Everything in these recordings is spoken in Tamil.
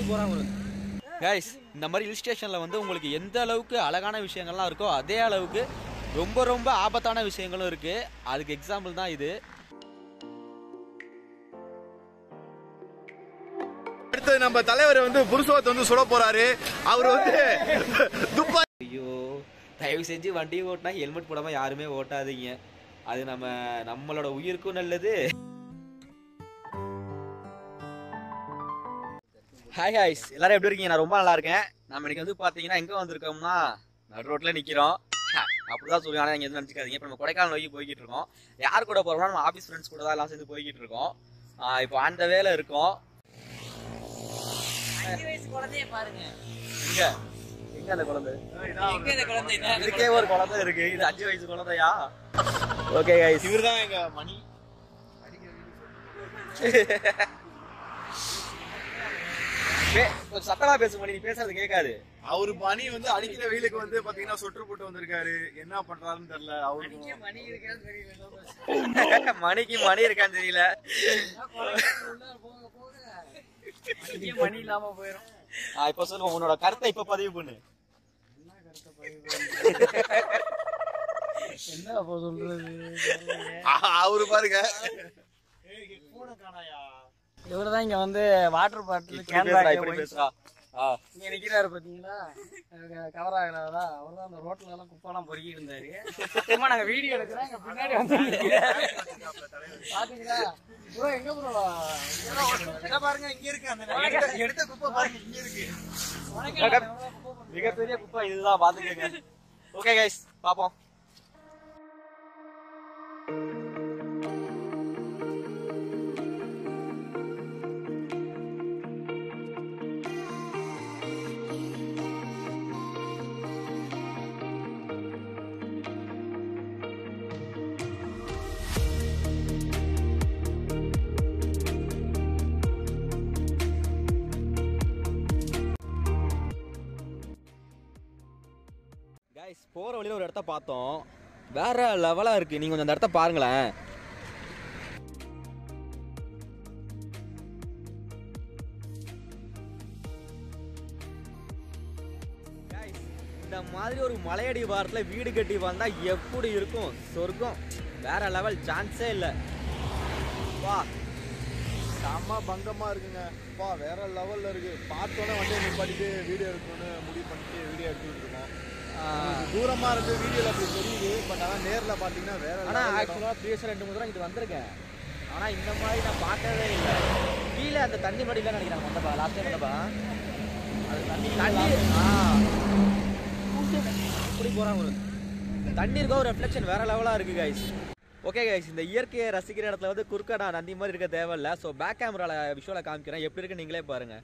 கைஸ் இந்த மாதிரி ஹில் ஸ்டேஷனில் வந்து உங்களுக்கு எந்த அளவுக்கு அழகான விஷயங்கள்லாம் இருக்கோ அதே அளவுக்கு ரொம்ப ரொம்ப ஆபத்தான விஷயங்களும் இருக்குது. அதுக்கு எக்ஸாம்பிள் தான் இது. அடுத்து நம்ம தலைவர் வந்து புருஷோத் வந்து சுட போறாரு. அவர் வந்து துப்பாக்கி. ஐயோ, தயவு செஞ்சு வண்டி ஓட்டினா ஹெல்மெட் போடாமல் யாருமே ஓட்டாதீங்க. அது நம்மளோட உயிருக்கும் நல்லது. ஹாய் ஹாய்ஸ், எல்லாரும் எப்படி இருக்கீங்க? நான் ரொம்ப நல்லா இருக்கேன். நம்ம இன்னைக்கு வந்து பார்த்தீங்கன்னா எங்கே வந்திருக்கோம்னா நடு ரோட்டில் நிற்கிறோம். அப்படிதான் சொல்லுவாங்க, ஆனால் நீங்கள் எதுவும் நினச்சிக்காதீங்க. இப்போ நம்ம கொடைக்கானல் நோக்கி போய்கிட்டு இருக்கோம். யார் கூட போகிறோம்னா நம்ம ஆஃபீஸ் ஃப்ரெண்ட்ஸ் கூட தான் எல்லாம் சேர்ந்து போய்கிட்டு இருக்கோம். இப்போ அந்த வேலை இருக்கோம். 5 வயசு குழந்தைய பாருங்க. எங்க அந்த குழந்தை? இதுக்கே ஒரு குழந்தை இருக்கு. இது 5 வயசு குழந்தையா? ஓகே கைஸ், இவர்தான் எங்க மணி. கொஞ்சம் சத்தமா பேச மணி, நீ பேசுறது கேட்காது. அவரு மணி வந்து அடிக்கிற வெயிலுக்கு வந்து பாத்தீங்கன்னா சொட்டு போட்டு வந்திருக்காரு. என்ன பண்றாருன்னு தெரியல. அவருக்கு மணி இருக்கான்னு தெரியல. மணிக்கு மணி இருக்கான்னு தெரியல. மணி இல்லாம போயிடும். இப்ப சொல்லுவோம், உன்னோட கருத்தை இப்ப பதிவு பண்ணு. என்ன அப்போ சொல்றது? அவரு பாருங்க, இவருதான் இங்க வந்து வாட்டர் பாட்டில் கேன் இங்க நிக்கிறாரு பாத்தீங்களா? கவர் ஆகலாதா? அவர்தான் அந்த ரோட்ல எல்லாம் குப்பெல்லாம் பொறுக்கி இருந்தாரு. சும்மா நாங்க வீடியோ எடுக்கிறோம், இங்க பின்னாடி வந்து பாத்தீங்களா? ப்ரோ எங்க ப்ரோ? பாருங்க இங்க இருக்கு. அந்த எடுத்த குப்பை பாருங்க இங்க இருக்கு. மிகப்பெரிய குப்பை இதுதான், பாத்துக்கங்க. ஓகே கைஸ், பாப்போம். போற வழியில ஒரு இடத்த பார்த்தோம், வேற லெவலா இருக்கு. நீங்க கொஞ்சம் அந்த இடத்த பாருங்களேன். இந்த மாதிரி ஒரு மலையடி வாரத்துல வீடு கட்டி வந்தா எப்படி இருக்கும்? சொர்க்கம், வேற லெவல், சான்ஸே இல்லை. வா, செம்ம பங்கமா இருக்குங்க. பா வேற லெவல்ல இருக்கு. பார்த்தோன்னே வண்டியை நிப்பாட்டிட்டு வீடியோ எடுக்கணும்னு முடிவு பண்ணிட்டு வீடியோ எடுத்துட்டு இருக்கோம். தூரமா இருந்து வீடியோல அப்படி தெரியுது. பட் ஆனா நேர்ல பாத்தீங்கன்னா வேற. ஆனா ஆக்சுவலா ப்ரீவியஸா 2-3 தடவை இது வந்திருக்கேன். ஆனா இந்த மாதிரி நான் பார்க்கவே இல்லை. கீழே அந்த தண்ணி மடியில நினைக்கிறாங்க வந்தப்பா, லாஸ்ட் டைம் வந்தப்பா அது தண்ணி இப்படி போறாங்க. தண்ணி இருக்க ஒரு ரெஃப்ளெக்ஷன் வேற லெவலா இருக்கு கைஸ். ஓகே கைஸ், இந்த இயற்கையை ரசிக்கிற இடத்துல வந்து குறுக்க நான் நந்தி மாதிரி இருக்க தேவையில்லை. ஸோ பேக் கேமரால விஷுவலை காமிக்கிறேன், எப்படி இருக்கு நீங்களே பாருங்க.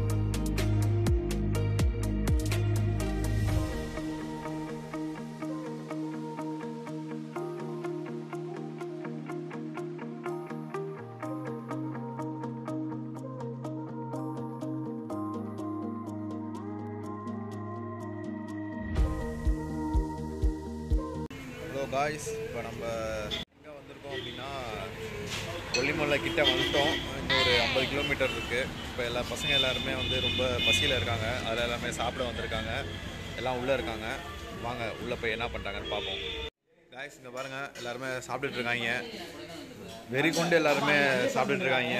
ஹலோ காய்ஸ், இப்போ நம்ம எங்கே வந்திருக்கோம் அப்படின்னா கொல்லிமலை கிட்ட வந்துட்டோம். இன்னும் ஒரு 50 கிலோமீட்டர் இருக்குது. இப்போ எல்லா பசங்க எல்லாருமே வந்து ரொம்ப பசியில் இருக்காங்க. அதில் எல்லாமே சாப்பிட வந்திருக்காங்க. எல்லாம் உள்ளே இருக்காங்க. வாங்க உள்ளே போய் என்ன பண்ணுறாங்கன்னு பார்ப்போம். காய்ஸ் இங்கே பாருங்கள், எல்லாருமே சாப்பிட்டுட்டு இருக்காங்க. வெறி கொண்டு எல்லாருமே சாப்பிட்டுட்டு இருக்காங்க.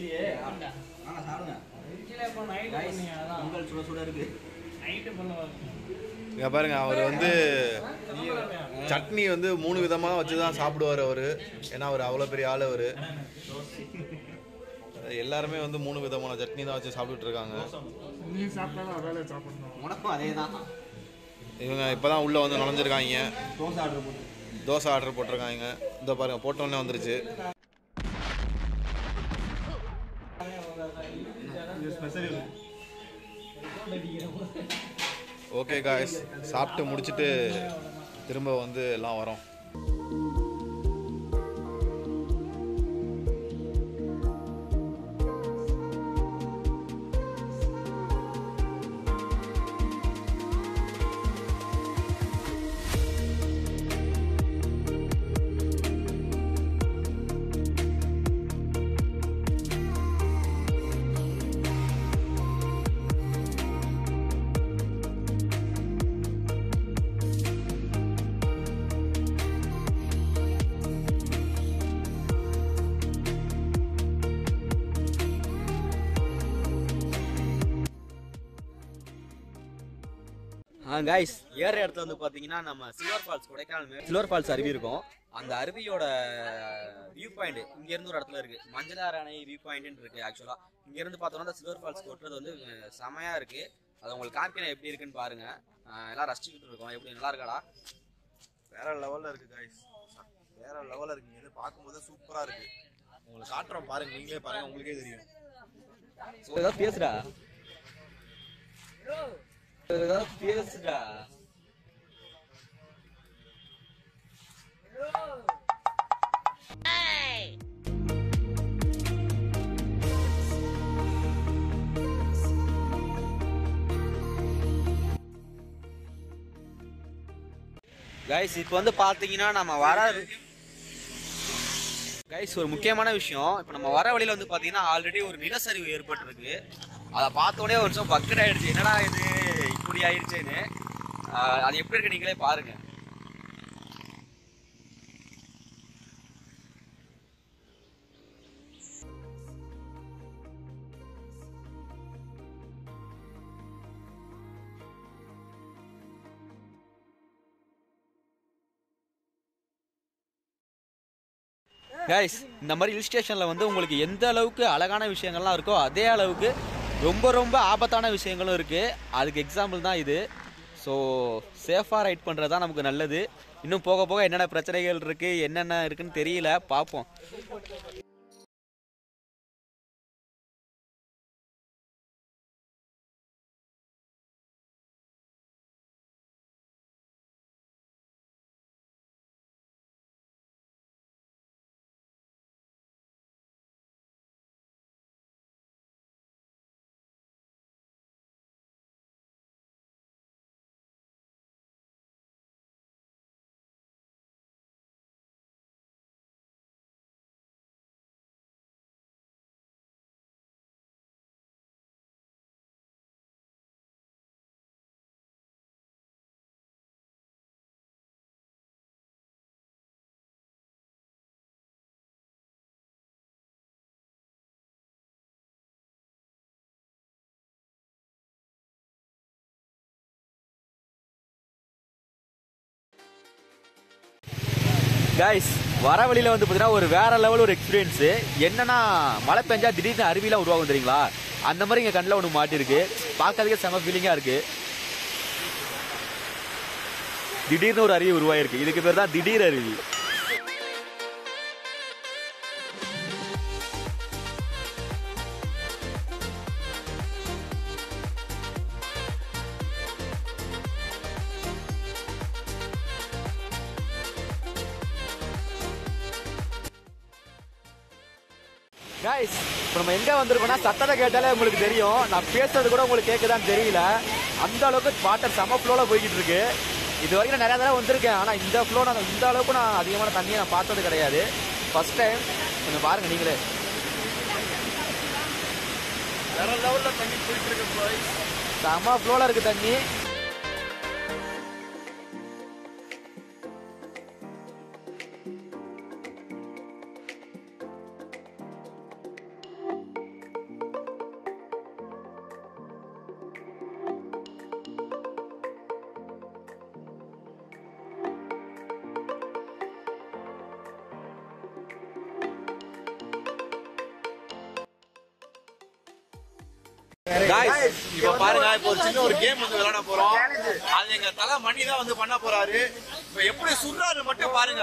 இங்கே பாருங்க, அவர் வந்து சட்னி வந்து 3 விதமாக வச்சு தான் சாப்பிடுவார் அவர். ஏன்னா அவர் அவ்வளோ பெரிய ஆள். அவர் எல்லாருமே வந்து 3 விதமான சட்னி தான் வச்சு சாப்பிட்டுட்டு இருக்காங்க. இவங்க இப்போ தான் உள்ளே வந்து நுழைஞ்சிருக்காங்க. தோசை ஆர்டர் போட்டிருக்காங்க. இந்த பாருங்க, போட்டோன்னே வந்துருச்சு. ஓகே காய்ஸ், சாப்பிட்டு முடிச்சுட்டு திரும்ப வந்து எல்லாம் வரோம். கைஸ் ஏற இடத்துல வந்து பாத்தீங்கன்னா நம்ம silver falls Kodaikanal silver falls அருவி இருக்கும். அந்த அருவியோட வியூ பாயிண்ட் இங்க இருந்து ஒரு இடத்துல இருக்கு. மஞ்சளாறு அணை வியூ பாயிண்ட் இருக்கு. ஆக்சுவலா இங்க இருந்து பார்த்தோம்னா அந்த சில்வர் ஃபால்ஸ் கொட்டுறது வந்து செமையா இருக்கு. அது உங்களுக்கு காமிக்கிறேன் எப்படி இருக்குன்னு பாருங்க. எல்லாம் ரசிச்சுக்கிட்டு இருக்கோம். எப்படி நல்லா இருக்காடா? வேற லெவல்ல இருக்கு கைஸ், வேற லெவல்ல இருக்கு. இது பார்க்கும்போது சூப்பரா இருக்கு. உங்களுக்கு காட்டுறோம் பாருங்க, நீங்களே பாருங்க, உங்களுக்கே தெரியும். ஏதாவது பேசுடா, ஏதாவது பேசுடா. கைஸ் இப்போ வந்து பாத்தீங்கன்னா நம்ம வர கைஸ் ஒரு முக்கியமான விஷயம், இப்போ நம்ம வர வழியில வந்து பாத்தீங்கன்னா ஆல்ரெடி ஒரு நிலச்சரிவு ஏற்பட்டிருக்கு. அதை பார்த்தோடனே ஒரு நிமிஷம் பக்கெட் ஆயிடுச்சு, என்னடா இது இப்படி ஆயிடுச்சுன்னு. அது எப்படி இருக்கு நீங்களே பாருங்க. கைஸ் இந்த மாதிரி ஹில் ஸ்டேஷனில் வந்து உங்களுக்கு எந்த அளவுக்கு அழகான விஷயங்கள்லாம் இருக்கோ அதே அளவுக்கு ரொம்ப ரொம்ப ஆபத்தான விஷயங்களும் இருக்குது. அதுக்கு எக்ஸாம்பிள் தான் இது. ஸோ சேஃபாக ரைட் பண்ணுறது தான் நமக்கு நல்லது. இன்னும் போக போக என்னென்ன பிரச்சனைகள் இருக்குது என்னென்ன இருக்குன்னு தெரியல, பார்ப்போம். கைஸ் வர வழியில் வந்து பார்த்தீங்கன்னா ஒரு வேற லெவல் ஒரு எக்ஸ்பீரியன்ஸு. என்னன்னா மழை பெஞ்சா திடீர்னு அருவிலாம் உருவாகும் தெரியுங்களா? அந்த மாதிரி இங்கே கண்ணில் ஒன்று மாட்டிருக்கு. பார்க்கறதுக்கே செம ஃபீலிங்காக இருக்கு. திடீர்னு ஒரு அருவி உருவாயிருக்கு. இதுக்கு பேர் தான் திடீர் அருவி. கைஸ் இப்போ நம்ம எங்கே வந்திருக்கோம்னா சத்தத்தை கேட்டாலே உங்களுக்கு தெரியும். நான் பேசுறது கூட உங்களுக்கு கேட்குதான்னு தெரியல. அந்த அளவுக்கு வாட்டர் செம ஃப்ளோவில் போய்கிட்டு இருக்கு. இது வரைக்கும் நான் நிறையா தடவை வந்திருக்கேன், ஆனால் இந்த ஃப்ளோ இந்த அளவுக்கு நான் அதிகமான தண்ணியை நான் பார்த்தது கிடையாது. First time. கொஞ்சம் பாருங்க நீங்களே, வேற லெவல்ல தண்ணி போயிட்டு இருக்கு. செம ஃப்ளோவில் இருக்கு தண்ணி. இப்ப பாருங்க, இப்போ ஒரு சின்ன ஒரு கேம் வந்து விளையாட போறோம். அது எங்க தலை மணி தான் வந்து பண்ண போறாரு. இப்ப எப்படி சுடுறாரு மட்டும் பாருங்க.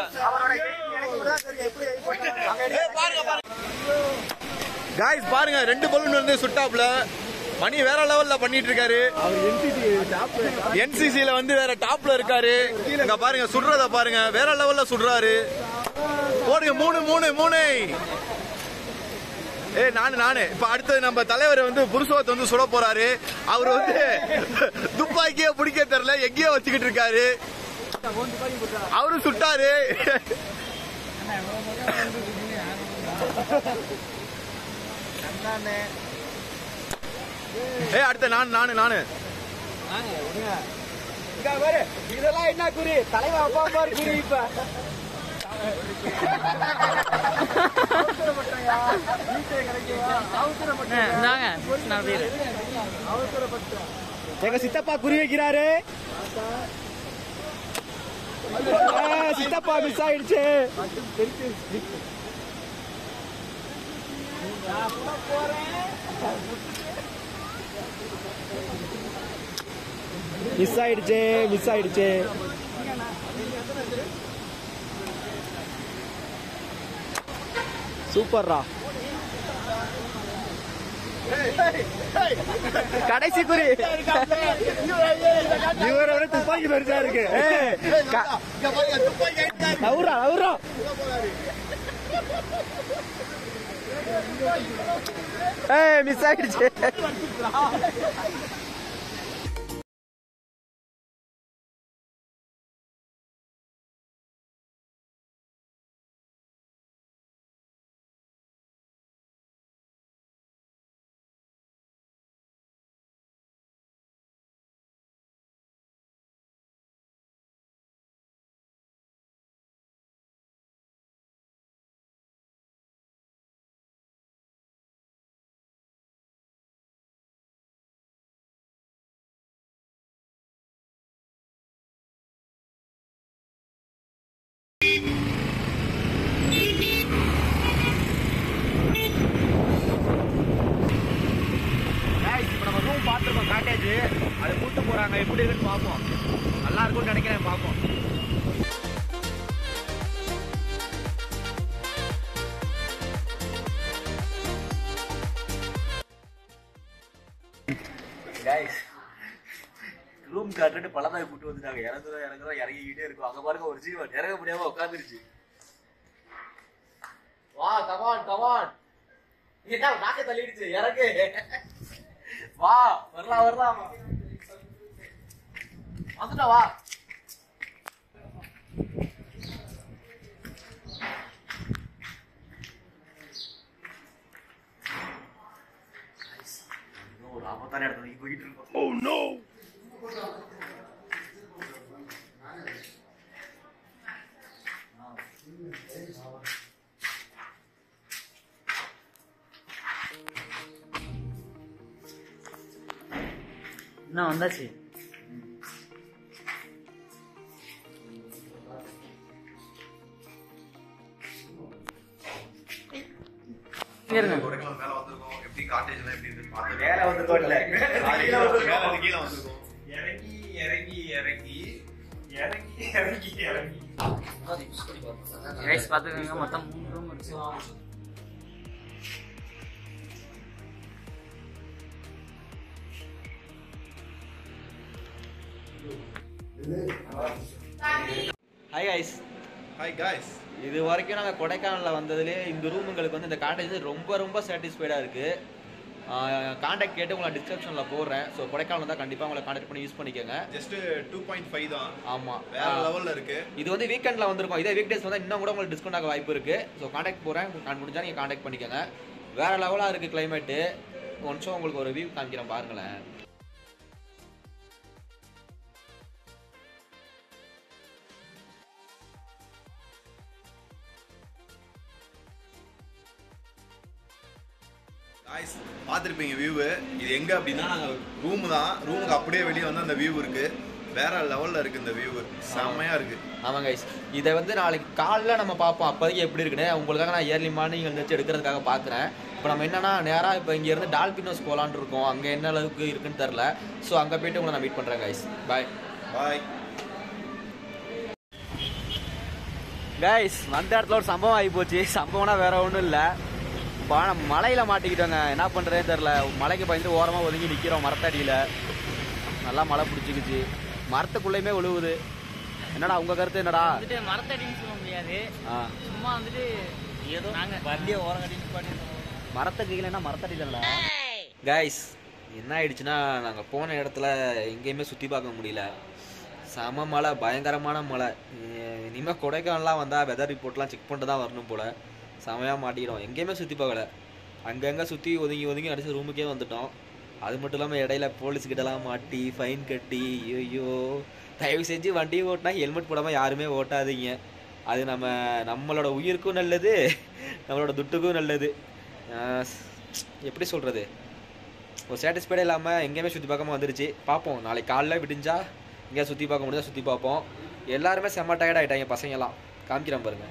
காய்ஸ் பாருங்க, 2 பலூன் வந்து சுட்டாப்ல. மணி வேற லெவல்ல பண்ணிட்டு இருக்காரு. என்சிசில வந்து வேற டாப்ல இருக்காரு. இங்க பாருங்க சுடுறத பாருங்க, வேற லெவல்ல சுடுறாரு. போடுங்க 3 நானு இப்ப அடுத்தது நம்ம தலைவர் வந்து புருஷோத் வந்து சுட போறாரு. அவர் வந்து துப்பாக்கியே பிடிக்க தெரியல, எங்கேயோ வச்சுக்கிட்டு இருக்காரு. அவரு சுட்டாரு. அடுத்த நானு இதெல்லாம் என்ன குறி? தலைவா அப்பா பாரு குறி. இப்ப எங்க சித்தப்பா குறி வைக்கிறாரு. சித்தப்பா மிஸ் ஆயிடுச்சு. மிஸ் ஆயிடுச்சு மிஸ் ஆயிடுச்சு. சூப்பர்ரா. கடைசி குறி இவரோட துப்பாக்கி பெருசா இருக்கு. நவுரா நவுரா. மிஸ் ஆயிடுச்சு. பார்த்துருக்கோம் காட்டேஜ். அதை கூட்டு போறாங்க, எப்படி இருக்குன்னு பார்ப்போம். நல்லா இருக்கும்னு நினைக்கிறேன், பார்ப்போம். ரூம் காட்டுட்டு பழதாய் கூட்டு வந்துட்டாங்க. இறங்குறோம் இறங்கிக்கிட்டே இருக்கும். அங்க பாருங்க ஒரு ஜீவன் இறங்க முடியாம உட்காந்துருச்சு. வா கமான் கமான். என்ன நாக்க தள்ளிடுச்சு, இறங்கு. வா வரலாம் வரலாம். வந்துட்டா வா. ஒரு ஆபத்தான இடத்துல போயிட்டு இருக்கோம். Oh no. என்ன வந்தாச்சு. பாத்துக்கோங்க, மொத்தம் 3 ரூம் இருக்கு. Hi guys. Hi guys. இது வரைக்கும் நாங்கள் கொடைக்கானலில் வந்ததுலேயே இந்த ரூமுங்களுக்கு வந்து இந்த காண்டேஜ் ரொம்ப ரொம்ப சாட்டிஸ்ஃபைடாக இருக்குது. காண்டாக்ட் கேட்டு உங்களை டிஸ்கிரிப்ஷனில் போடுறேன். ஸோ கொடைக்கானல் தான் கண்டிப்பாக உங்களை காண்டாக்ட் பண்ணி யூஸ் பண்ணிக்கோங்க. ஜஸ்ட் 2.5 தான். ஆமாம், வேற லெவலில் இருக்குது. இது வந்து வீக்கெண்டில் வந்திருக்கும். இதே வீக் டேஸ் வந்து இன்னும் கூட உங்களுக்கு டிஸ்கவுண்ட் ஆக வாய்ப்பு இருக்குது. ஸோ காண்டாக்ட் போகிறேன், முடிஞ்சால் நீங்கள் காண்டாக்ட் பண்ணிக்கோங்க. வேறு லெவலாக இருக்குது கிளைமேட்டு. ஒன்ஸும் உங்களுக்கு ஒரு வியூ காமிக்கிறேன் பாருங்களேன். காய்ஸ் பார்த்துருப்பீங்க வியூவு. இது எங்கே அப்படின்னா நாங்கள் ரூமு தான். ரூமுக்கு அப்படியே வெளியே வந்து அந்த வியூ இருக்குது. வேற லெவலில் இருக்குது இந்த வியூவு, செம்மையாக இருக்குது. ஆமாம் கைஸ், இதை வந்து நாளைக்கு காலைல நம்ம பார்ப்போம் அப்போதைக்கு எப்படி இருக்குன்னு. உங்களுக்காக நான் ஏர்லி மார்னிங் வந்துச்சு எடுக்கிறதுக்காக பார்க்குறேன். இப்போ நம்ம என்னன்னா நேராக இப்போ இங்கேருந்து டால்பினோஸ் போகலான்னு இருக்கோம். அங்கே என்ன அளவுக்கு இருக்குன்னு தெரில. ஸோ அங்கே போய்ட்டு உங்களை நான் மீட் பண்ணுறேன் கைஸ். பாய் பாய் கைஸ். வந்த இடத்துல ஒரு சம்பவம் ஆகி போச்சு. சம்பவம்னா வேற ஒன்றும் இல்லை. நம்ம மலையில் மாட்டிக்கிட்டோங்க. என்ன பண்ணுறதுன்னு தெரில. மலைக்கு பயந்து ஓரமாக ஒதுங்கி நிற்கிறோம் மரத்தடியில். நல்லா மழை பிடிச்சிக்கிச்சு. மரத்துக்குள்ளேயுமே விழுவுது. என்னடா உங்க கருத்து என்னடா? வந்துட்டு மரத்தடின்னு சொல்ல முடியாது, சும்மா வந்துட்டு ஏதோ நாங்கள் வண்டியை ஓரம் கட்டி மரத்தடிக்கலைன்னா மரத்தடி தானடா கைஸ். என்ன ஆயிடுச்சுன்னா நாங்கள் போன இடத்துல எங்கேயுமே சுற்றி பார்க்க முடியல. செம மழை, பயங்கரமான மழை. இனிமேல் கொடைக்கானல்லாம் வந்தால் வெதர் ரிப்போர்ட்லாம் செக் பண்ணிட்டு தான் வரணும் போல். செமையாக மாட்டிக்கிறோம். எங்கேயுமே சுற்றி பார்க்கல. அங்கங்கே சுற்றி ஒதுங்கி அடிச்சு ரூமுக்கே வந்துட்டோம். அது மட்டும் இல்லாமல் இடையில போலீஸ்கிட்டலாம் மாட்டி ஃபைன் கட்டி. ஐயோ, தயவு செஞ்சு வண்டி ஓட்டினா ஹெல்மெட் போடாமல் யாருமே ஓட்டாதீங்க. அது நம்மளோட உயிருக்கும் நல்லது, நம்மளோட துட்டுக்கும் நல்லது. எப்படி சொல்கிறது, ஒரு சாட்டிஸ்ஃபைடாக இல்லாமல் எங்கேயுமே சுற்றி பார்க்காம வந்துருச்சு. பார்ப்போம் நாளைக்கு காலைல விடிஞ்சா இங்கே சுற்றி பார்க்க முடியாது, சுற்றி பார்ப்போம். எல்லாருமே செம்ம டயர்ட் ஆகிட்டாங்க பசங்கெல்லாம். காமிக்கிறேன் பாருங்க.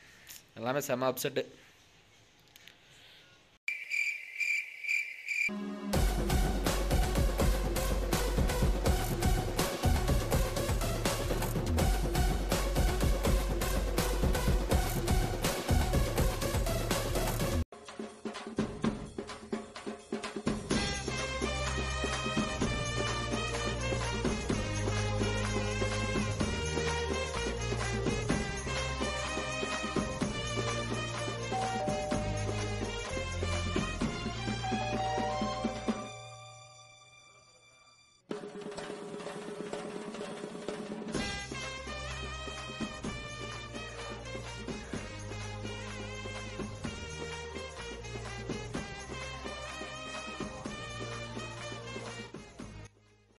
எல்லாமே செம்ம அப்செட்டு.